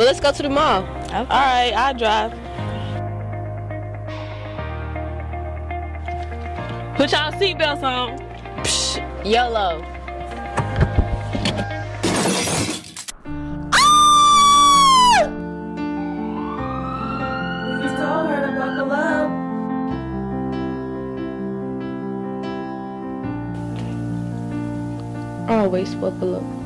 Well, let's go to the mall. Okay. All right, I'll drive. Put y'all seatbelts on. Psh, YOLO. You told her to buckle up. Always buckle up.